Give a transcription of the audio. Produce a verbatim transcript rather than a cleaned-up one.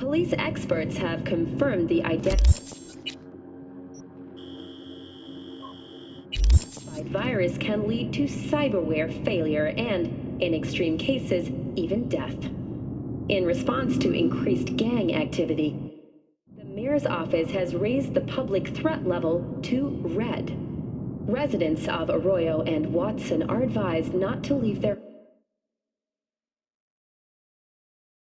Police experts have confirmed the identity. Virus can lead to cyberware failure and, in extreme cases, even death. In response to increased gang activity, the mayor's office has raised the public threat level to red. Residents of Arroyo and Watson are advised not to leave their